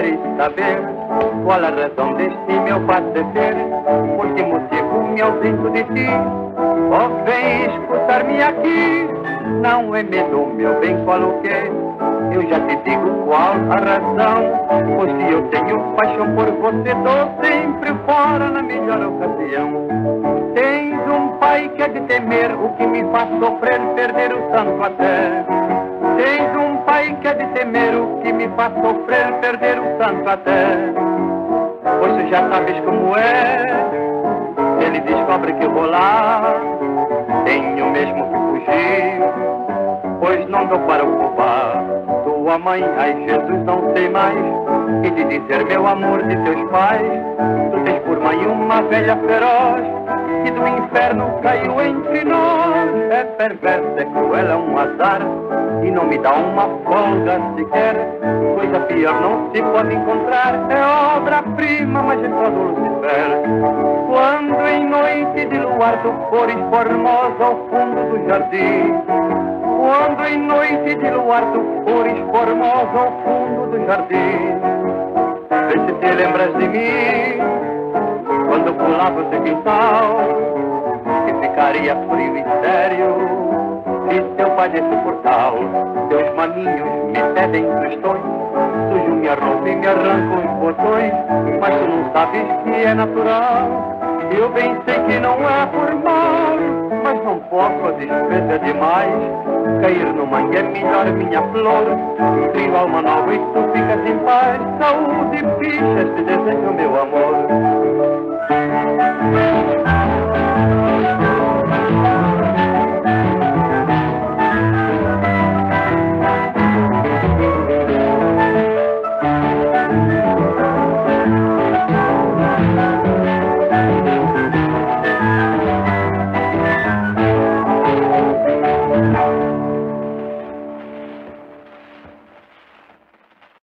queres saber qual a razão deste meu padecer? Por que motivo me ausento de ti? Oh, vem escutar-me aqui. Não é medo, meu bem, qual o quê? Eu já te digo qual a razão. Pois se eu tenho paixão por você, dou sempre fora na melhor ocasião. Tens um pai que é de temer, o que me faz sofrer, perder o santo até. Tens um pai que é de temer, o que me faz sofrer, perder o santo até. Pois tu já sabes como é, ele descobre que eu vou lá, tenho mesmo que fugir, pois não dou para ocupar. Tua mãe, ai Jesus, não sei mais que te dizer, meu amor, de teus pais. Tu tens por mãe uma velha feroz, que do inferno caiu entre nós. É perversa, é cruel, é um azar, e não me dá uma folga sequer. Coisa pior não se pode encontrar, é obra-prima, mas é só do Lucifer. Quando em noite de luar tu fores formosa ao fundo do jardim, quando em noite de luar tu fores formosa ao fundo do jardim, vê se te lembras de mim, quando pulava o teu quintal, que ficaria frio e sério se teu pai desse portal. Teus maninhos me pedem tostões, sujo minha roupa e me arrancam os botões, mas tu não sabes que é natural. Eu bem sei que não é por mal, mas não posso, a despesa é demais. Cair no mangue é melhor, minha flor. Crio alma nova e tu ficas em paz. Saúde, bicha, te desejo, meu amor.